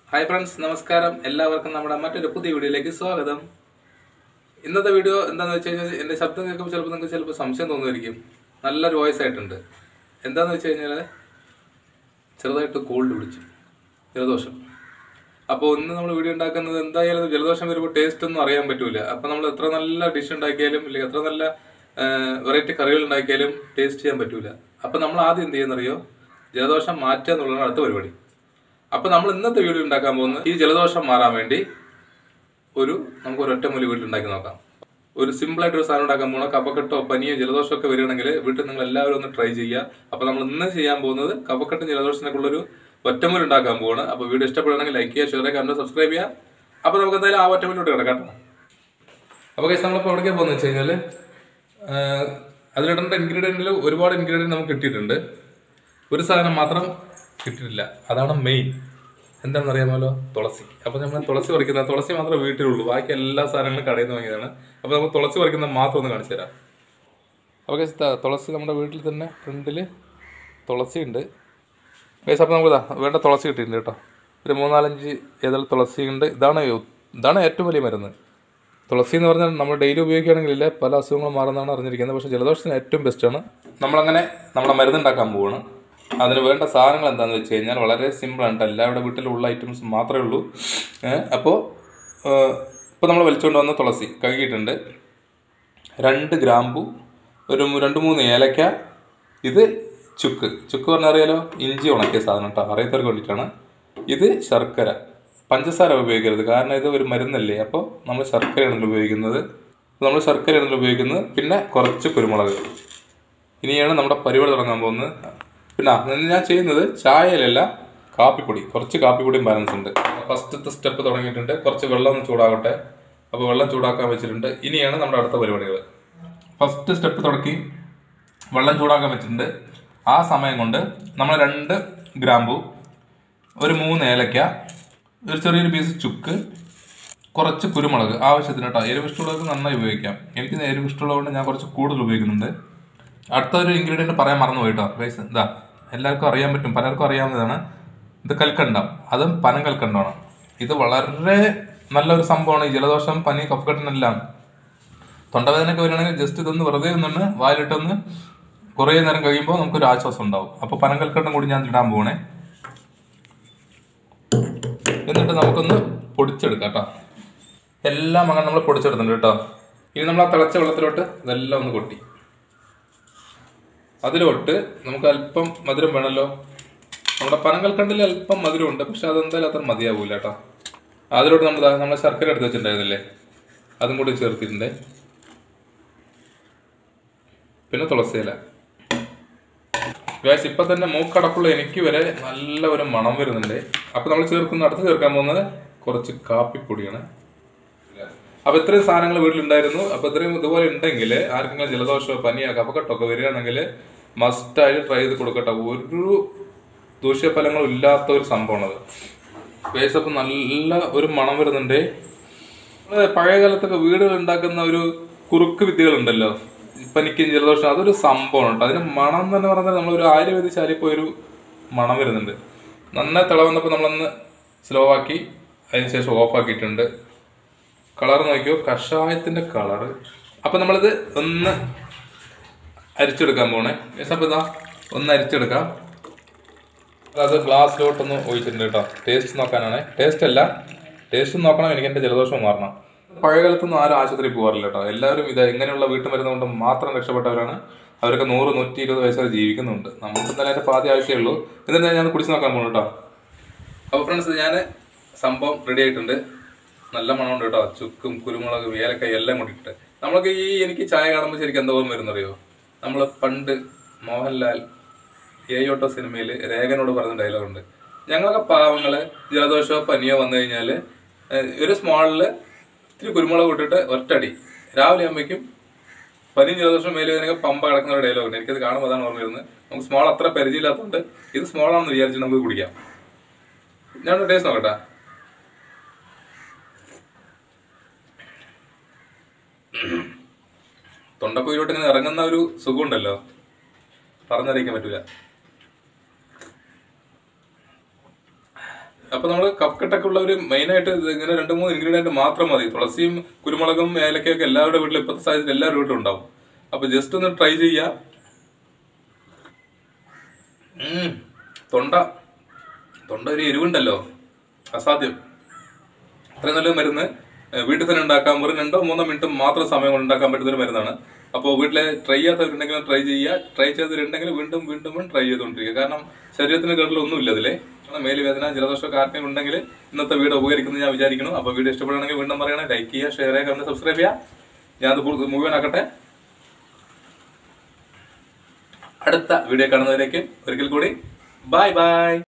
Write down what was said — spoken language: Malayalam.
ഹായ് ഫ്രണ്ട്സ്, നമസ്കാരം. എല്ലാവർക്കും നമ്മുടെ മറ്റൊരു പുതിയ വീഡിയോയിലേക്ക് സ്വാഗതം. ഇന്നത്തെ വീഡിയോ എന്താണെന്ന് വെച്ച് കഴിഞ്ഞാൽ എൻ്റെ ശബ്ദം കേൾക്കുമ്പോൾ നിങ്ങൾക്ക് സംശയം തോന്നുമായിരിക്കും. നല്ലൊരു വോയിസ് ആയിട്ടുണ്ട്. എന്താണെന്ന് വെച്ച് കഴിഞ്ഞാൽ ചെറുതായിട്ട് കോൾഡ് പിടിച്ചു, ജലദോഷം. അപ്പോൾ ഇന്ന് നമ്മൾ വീഡിയോ ഉണ്ടാക്കുന്നത് എന്തായാലും ജലദോഷം വരുമ്പോൾ ടേസ്റ്റ് ഒന്നും അറിയാൻ പറ്റൂല. അപ്പോൾ നമ്മൾ എത്ര നല്ല ഡിഷ് ഉണ്ടാക്കിയാലും അല്ലെങ്കിൽ എത്ര നല്ല വെറൈറ്റി കറികൾ ഉണ്ടാക്കിയാലും ടേസ്റ്റ് ചെയ്യാൻ പറ്റൂല. അപ്പോൾ നമ്മൾ ആദ്യം എന്ത് ചെയ്യുന്നറിയോ? ജലദോഷം മാറ്റുക എന്നുള്ളതാണ് അടുത്ത പരിപാടി. അപ്പോൾ നമ്മൾ ഇന്നത്തെ വീഡിയോ ഉണ്ടാക്കാൻ പോകുന്നത് ഈ ജലദോഷം മാറാൻ വേണ്ടി നമുക്ക് ഒരു ഒറ്റമൂലി വീട്ടിൽ ഉണ്ടാക്കി നോക്കാം. ഒരു സിമ്പിളായിട്ടൊരു സാധനം ഉണ്ടാക്കാൻ പോകുന്നത് കഫക്കെട്ടോ പനിയോ ജലദോഷമോ ഒക്കെ വരികയാണെങ്കിൽ വീട്ടിൽ നിങ്ങൾ എല്ലാവരും ഒന്ന് ട്രൈ ചെയ്യുക. അപ്പോൾ നമ്മൾ ഇന്ന് ചെയ്യാൻ പോകുന്നത് കഫക്കെട്ടും ജലദോഷത്തിനൊക്കെ ഉള്ളൊരു ഒറ്റമൂലി ഉണ്ടാക്കാൻ പോവാണ്. അപ്പോൾ വീഡിയോ ഇഷ്ടപ്പെടുകയാണെങ്കിൽ ലൈക്ക് ചെയ്യുക, ഷെയർ ചെയ്യുക, കമന്റ്, സബ്സ്ക്രൈബ് ചെയ്യുക. അപ്പോൾ നമുക്ക് എന്തായാലും ആ ഒറ്റമൂലിയോട്ട് കിടക്കാം. അപ്പോൾ ഗൈസ്, നമ്മളിപ്പോൾ എവിടേക്കാണ് പോകുന്നത് വെച്ച് കഴിഞ്ഞാൽ അതിലിടേണ്ട ഇൻഗ്രീഡിയൻറ്റിൽ ഒരുപാട് ഇൻഗ്രീഡിയൻറ്റ് നമുക്ക് കിട്ടിയിട്ടുണ്ട്. ഒരു സാധനം മാത്രം കിട്ടിയിട്ടില്ല, അതാണ് മെയിൻ. എന്താണെന്ന് അറിയാമല്ലോ? തുളസി. അപ്പോൾ നമ്മൾ തുളസി മാത്രമേ വീട്ടിലുള്ളൂ. ബാക്കി എല്ലാ സാധനങ്ങളും കടയിൽ നിന്ന് വാങ്ങിയതാണ്. അപ്പോൾ നമുക്ക് തുളസി പറിക്കുന്നത് മാത്രം ഒന്ന് കാണിച്ചു തരാം. അപ്പോൾ തുളസി നമ്മുടെ വീട്ടിൽ തന്നെ ഫ്രണ്ടിൽ തുളസി ഉണ്ട്. അപ്പോൾ നമുക്ക് വേണ്ട തുളസി കിട്ടിയിട്ടുണ്ട് കേട്ടോ. ഒരു 3-4 ഏതെല്ലാം തുളസി ഉണ്ട്. ഇതാണ് ഏറ്റവും വലിയ മരുന്ന്. തുളസി എന്ന് പറഞ്ഞാൽ നമ്മൾ ഡെയിലി ഉപയോഗിക്കുകയാണെങ്കിലില്ല പല അസുഖങ്ങളും മാറുന്നതാണ് അറിഞ്ഞിരിക്കുന്നത്. പക്ഷേ ജലദോഷത്തിന് ഏറ്റവും ബെസ്റ്റാണ്. നമ്മളങ്ങനെ നമ്മുടെ മരുന്നുണ്ടാക്കാൻ പോവുകയാണ്. അതിന് വേണ്ട സാധനങ്ങൾ എന്താണെന്ന് വെച്ച് കഴിഞ്ഞാൽ വളരെ സിമ്പിളാണ്. എല്ലാവരുടെ വീട്ടിലുള്ള ഐറ്റംസ് മാത്രമേ ഉള്ളൂ. അപ്പോൾ നമ്മൾ വലിച്ചുകൊണ്ട് വന്ന തുളസി കഴുകിയിട്ടുണ്ട്. 2 ഗ്രാമ്പു, ഒരു 2-3 ഏലക്ക. ഇത് ചുക്ക് പറഞ്ഞാൽ അറിയാലോ, ഇഞ്ചി ഉണക്കിയ സാധനം കേട്ടോ, അറിയാത്തവർക്ക് വേണ്ടിയിട്ടാണ്. ഇത് ശർക്കര. പഞ്ചസാര ഉപയോഗിക്കരുത്, കാരണം ഇത് ഒരു മരുന്നല്ലേ. അപ്പോൾ നമ്മൾ ശർക്കരയാണല്ലോ ഉപയോഗിക്കുന്നത്. പിന്നെ കുറച്ച് കുരുമുളക്. ഇനിയാണ് നമ്മുടെ പരിപാടി തുടങ്ങാൻ പോകുന്നത്. പിന്നെ ഞാൻ ചെയ്യുന്നത് ചായയിലല്ല, കാപ്പിപ്പൊടി. കുറച്ച് കാപ്പിപ്പൊടിയും ബാലൻസ് ഉണ്ട്. ഫസ്റ്റത്തെ സ്റ്റെപ്പ് തുടങ്ങിയിട്ടുണ്ട്. കുറച്ച് വെള്ളം ഒന്ന് ചൂടാകട്ടെ. അപ്പോൾ വെള്ളം ചൂടാക്കാൻ വെച്ചിട്ടുണ്ട്. ഇനിയാണ് നമ്മുടെ അടുത്ത പരിപാടികൾ. ഫസ്റ്റ് സ്റ്റെപ്പ് തുടക്കി വെള്ളം ചൂടാക്കാൻ വെച്ചിട്ടുണ്ട്. ആ സമയം കൊണ്ട് നമ്മൾ 2 ഗ്രാമ്പു, ഒരു 3 ഏലക്ക, ഒരു ചെറിയൊരു പീസ് ചുക്ക്, കുറച്ച് കുരുമുളക് ആവശ്യത്തിന് കേട്ടോ. എരിവിഷ്ടമുള്ളവർക്ക് നന്നായി ഉപയോഗിക്കാം. എനിക്ക് എരിവിഷ്ടമുള്ളതുകൊണ്ട് ഞാൻ കുറച്ച് കൂടുതൽ ഉപയോഗിക്കുന്നുണ്ട്. അടുത്തൊരു ഇൻഗ്രീഡിയൻറ്റ് പറയാൻ മറന്നു പോയിട്ടോ ഗൈസ്. എല്ലാവർക്കും അറിയാൻ പറ്റും, പലർക്കും അറിയാവുന്നതാണ്. ഇത് കൽക്കണ്ടം. അതും പനം കൽക്കണ്ടമാണ്. ഇത് വളരെ നല്ലൊരു സംഭവമാണ്. ഈ ജലദോഷം, പനി, കഫക്കെട്ടിനെല്ലാം തൊണ്ടവേദനയൊക്കെ വരികയാണെങ്കിൽ ജസ്റ്റ് ഇതൊന്ന് വെറുതെ ഒന്നൊന്ന് വായിലിട്ടൊന്ന് കുറേ നേരം കഴിയുമ്പോൾ നമുക്കൊരു ആശ്വാസം ഉണ്ടാവും. അപ്പോൾ പനം കൽക്കണ്ടം കൂടി ഞാൻ ഇടാൻ പോകണേ. എന്നിട്ട് നമുക്കൊന്ന് പൊടിച്ചെടുക്കാം കേട്ടോ. എല്ലാം അങ്ങനെ നമ്മൾ പൊടിച്ചെടുത്തിട്ടുണ്ട് കേട്ടോ. ഇനി നമ്മൾ ആ തിളച്ച വെള്ളത്തിലോട്ട് ഇതെല്ലാം ഒന്ന് കൊട്ടി. അതിലോട്ട് നമുക്ക് അല്പം മധുരം വേണമല്ലോ. നമ്മുടെ പനങ്കൽക്കണ്ടിൽ അല്പം മധുരമുണ്ട്, പക്ഷെ അതെന്തായാലും അത്ര മതിയാവൂല കേട്ടോ. അതിലോട്ട് നമ്മൾ ശർക്കര എടുത്ത് വെച്ചിട്ടുണ്ടായിരുന്നില്ലേ, അതും കൂടി ചേർത്തിട്ടുണ്ട്. പിന്നെ തുളസിയില. ഗൈസ്, ഇപ്പം തന്നെ മൂക്കടപ്പുള്ള എനിക്ക് വരെ നല്ല ഒരു മണം വരുന്നുണ്ട്. അപ്പം നമ്മൾ അടുത്ത് ചേർക്കാൻ പോകുന്നത് കുറച്ച് കാപ്പിപ്പൊടിയാണ്. അപ്പോൾ ഇത്രയും സാധനങ്ങൾ വീട്ടിലുണ്ടായിരുന്നു. അപ്പോൾ ഇത്രയും ഇതുപോലെ ഉണ്ടെങ്കിൽ ആർക്കെങ്കിലും ജലദോഷമോ പനിയോ കഫക്കെട്ടോ ഒക്കെ വരികയാണെങ്കിൽ മസ്റ്റായിട്ട് ട്രൈ ചെയ്ത് കൊടുക്കട്ടെ. ഒരു ദൂഷ്യഫലങ്ങളും ഇല്ലാത്ത ഒരു സംഭവമാണത്. ഗൈസ്, അപ്പം നല്ല ഒരു മണം വരുന്നുണ്ട്. പഴയ കാലത്തൊക്കെ വീടുകൾ ഉണ്ടാക്കുന്ന ഒരു കുറുക്ക് വിദ്യകളുണ്ടല്ലോ, പനിക്കും ജലദോഷം, അതൊരു സംഭവമാണ് കേട്ടോ. അതിന് മണം തന്നെ പറഞ്ഞാൽ നമ്മളൊരു ആയുർവേദശാലയിൽ പോയൊരു മണം വരുന്നുണ്ട്. നന്നായി തിള വന്നപ്പോൾ നമ്മളൊന്ന് സ്ലോ ആക്കി അതിനുശേഷം ഓഫാക്കിയിട്ടുണ്ട്. കളർ നോക്കിയോ, കഷായത്തിൻ്റെ കളറ്. അപ്പം നമ്മളിത് ഒന്ന് അരിച്ചെടുക്കാൻ പോണേ. അപ്പോൾ ഒന്ന് അരിച്ചെടുക്കാം. അത് ഗ്ലാസ്സിലോട്ടൊന്ന് ഒഴിച്ചിട്ടുണ്ട് കേട്ടോ. ടേസ്റ്റ് നോക്കാനാണ്. ടേസ്റ്റ് നോക്കണം. എനിക്ക് എൻ്റെ ജലദോഷം മാറണം. പഴയ കാലത്തൊന്നും ആരും ആശുപത്രിയിൽ പോകാറില്ല കേട്ടോ. എല്ലാവരും ഇങ്ങനെയുള്ള വീട്ടുമരുന്ന് കൊണ്ട് മാത്രം രക്ഷപ്പെട്ടവരാണ്. അവരൊക്കെ 100-120 വയസ്സ് വരെ ജീവിക്കുന്നുണ്ട്. നമുക്ക് എന്തായാലും അതിൻ്റെ പാതി ആവശ്യമേ ഉള്ളൂ. എന്നിട്ട് ഞാൻ കുടിച്ച് നോക്കാൻ പോകുന്നു കേട്ടോ. അപ്പോൾ ഫ്രണ്ട്സ്, ഞാൻ സംഭവം റെഡി ആയിട്ടുണ്ട്. നല്ല മണമുണ്ട് കേട്ടോ. ചുക്കും കുരുമുളകും ഏലക്കായ എല്ലാം കൂടി ഇട്ട് നമ്മൾക്ക് എനിക്ക് ചായ കാണുമ്പോൾ ശരിക്കും എന്താ ഓർമ്മ വരുന്നറിയോ? നമ്മൾ പണ്ട് മോഹൻലാൽ ഏയോട്ടോ സിനിമയിൽ രേഖനോട് പറഞ്ഞ ഡയലോഗുണ്ട്. ഞങ്ങളൊക്കെ പാവങ്ങള് ജലദോഷമോ പനിയോ വന്നു കഴിഞ്ഞാൽ ഒരു സ്മോളിൽ ഇത്തിരി കുരുമുളക് ഇട്ടിട്ട് ഒറ്റടി രാവിലെ ആകുമ്പോഴേക്കും പനിയും ജലദോഷം മേലുവേദനയൊക്കെ പമ്പ കിടക്കുന്ന ഒരു ഡയലോഗുണ്ട്. എനിക്കത് കാണുമ്പോൾ അതാണ് ഓർമ്മ വരുന്നത്. നമുക്ക് സ്മോൾ അത്ര പരിചയമില്ലാത്തതുകൊണ്ട് ഇത് സ്മോളാണെന്ന് വിചാരിച്ച് നമുക്ക് കുടിക്കാം. ഞാൻ ടേസ്റ്റ് നോക്കട്ടെ. തൊണ്ടക്കുയിലോട്ട് ഇങ്ങനെ ഇറങ്ങുന്ന ഒരു സുഖമുണ്ടല്ലോ, പറഞ്ഞറിയിക്കാൻ പറ്റൂല. അപ്പൊ നമ്മൾ കഫക്കെട്ടൊക്കെ ഉള്ളവർ മെയിനായിട്ട് ഇങ്ങനെ 2-3 ഇൻഗ്രീഡിയന്റ് മാത്രം മതി. തുളസിയും കുരുമുളകും ഏലക്കയൊക്കെ എല്ലാവരുടെ വീട്ടിലും ഇപ്പോഴത്തെ സാഹചര്യത്തിൽ എല്ലാവരുടെ വീട്ടിലും ഉണ്ടാവും. അപ്പൊ ജസ്റ്റ് ഒന്ന് ട്രൈ ചെയ്യുക. തൊണ്ട ഒരു എരിവുണ്ടല്ലോ, അസാധ്യം. അത്രയും നല്ല മരുന്ന് വീട്ടിൽ തന്നെ ഉണ്ടാക്കാൻ വെറും 2-3 മിനിറ്റ് മാത്രം സമയം കൊണ്ട് ഉണ്ടാക്കാൻ പറ്റുന്ന ഒരു മരുന്നാണ്. അപ്പോൾ വീട്ടിലെ ട്രൈ ചെയ്യാത്തവരുണ്ടെങ്കിലും ട്രൈ ചെയ്യുക. ട്രൈ ചെയ്തിട്ടുണ്ടെങ്കിൽ വീണ്ടും വീണ്ടും ട്രൈ ചെയ്തുകൊണ്ടിരിക്കുക. കാരണം ശരീരത്തിന് കേട്ടിലൊന്നുമില്ല അതിലെ. മേലുവേദന, ജലദോഷമൊക്കെ ആർക്കെങ്കിലും ഉണ്ടെങ്കിൽ ഇന്നത്തെ വീഡിയോ ഉപകരിക്കുന്നത് ഞാൻ വിചാരിക്കുന്നു. അപ്പോൾ വീഡിയോ ഇഷ്ടപ്പെടുകയാണെങ്കിൽ വീണ്ടും പറയണേ, ലൈക്ക് ചെയ്യുക, ഷെയർ ചെയ്യുക, കമന്റ്, സബ്സ്ക്രൈബ് ചെയ്യുക. ഞാനത് മുഴുവനാക്കട്ടെ. അടുത്ത വീഡിയോ കാണുന്നതിലേക്ക് ഒരിക്കൽ കൂടി ബൈ ബൈ.